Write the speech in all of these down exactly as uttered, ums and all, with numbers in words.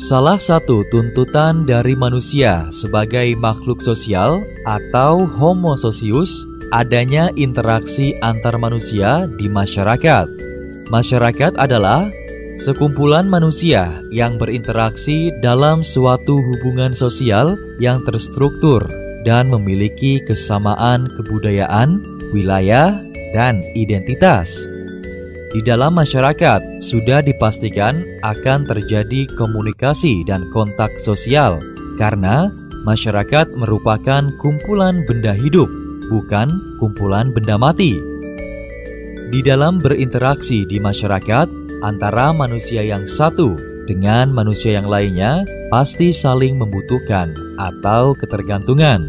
Salah satu tuntutan dari manusia sebagai makhluk sosial atau homo socius adanya interaksi antar manusia di masyarakat. Masyarakat adalah sekumpulan manusia yang berinteraksi dalam suatu hubungan sosial yang terstruktur dan memiliki kesamaan kebudayaan, wilayah, dan identitas. Di dalam masyarakat sudah dipastikan akan terjadi komunikasi dan kontak sosial karena masyarakat merupakan kumpulan benda hidup, bukan kumpulan benda mati. Di dalam berinteraksi di masyarakat antara manusia yang satu dengan manusia yang lainnya pasti saling membutuhkan atau ketergantungan.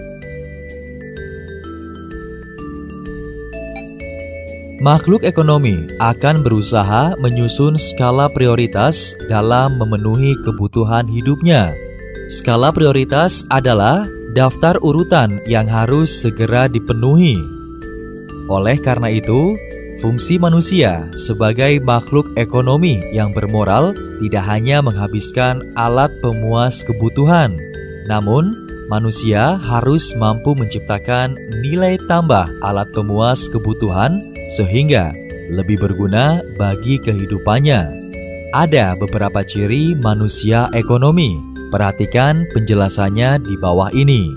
Makhluk ekonomi akan berusaha menyusun skala prioritas dalam memenuhi kebutuhan hidupnya. Skala prioritas adalah daftar urutan yang harus segera dipenuhi. Oleh karena itu, fungsi manusia sebagai makhluk ekonomi yang bermoral tidak hanya menghabiskan alat pemuas kebutuhan, namun manusia harus mampu menciptakan nilai tambah alat pemuas kebutuhan sehingga lebih berguna bagi kehidupannya. Ada beberapa ciri manusia ekonomi. Perhatikan penjelasannya di bawah ini.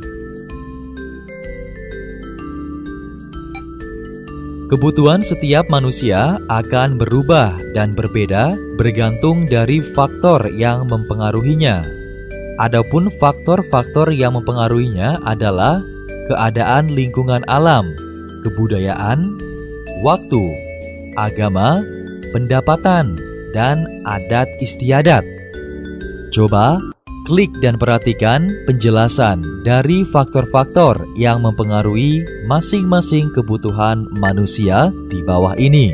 Kebutuhan setiap manusia akan berubah dan berbeda bergantung dari faktor yang mempengaruhinya. Adapun faktor-faktor yang mempengaruhinya adalah keadaan lingkungan alam, kebudayaan, waktu, agama, pendapatan, dan adat istiadat. Coba klik dan perhatikan penjelasan dari faktor-faktor yang mempengaruhi masing-masing kebutuhan manusia di bawah ini.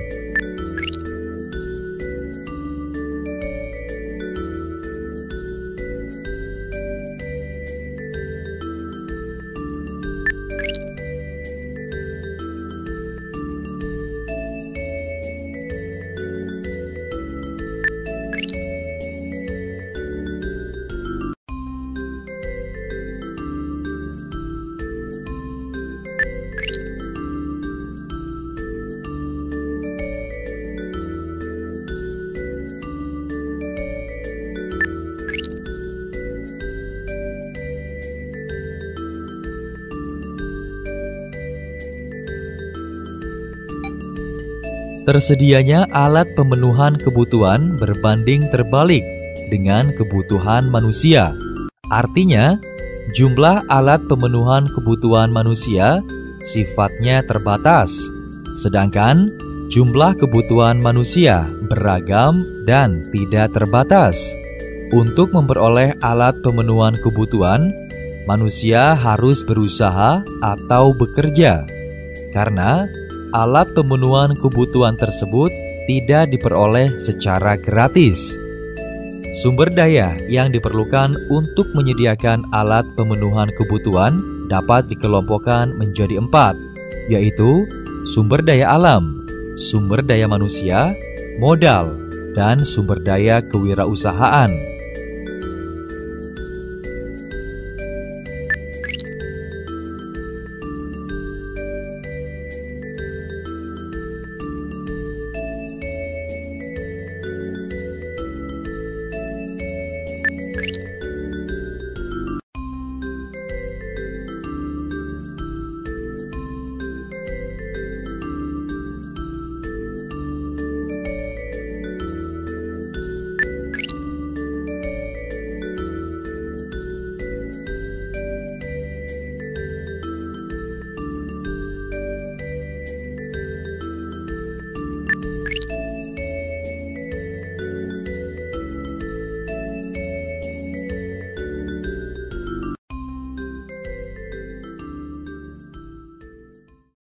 Tersedianya alat pemenuhan kebutuhan berbanding terbalik dengan kebutuhan manusia. Artinya, jumlah alat pemenuhan kebutuhan manusia sifatnya terbatas, sedangkan jumlah kebutuhan manusia beragam dan tidak terbatas. Untuk memperoleh alat pemenuhan kebutuhan, manusia harus berusaha atau bekerja, karena alat pemenuhan kebutuhan tersebut tidak diperoleh secara gratis. Sumber daya yang diperlukan untuk menyediakan alat pemenuhan kebutuhan dapat dikelompokkan menjadi empat, yaitu sumber daya alam, sumber daya manusia, modal, dan sumber daya kewirausahaan.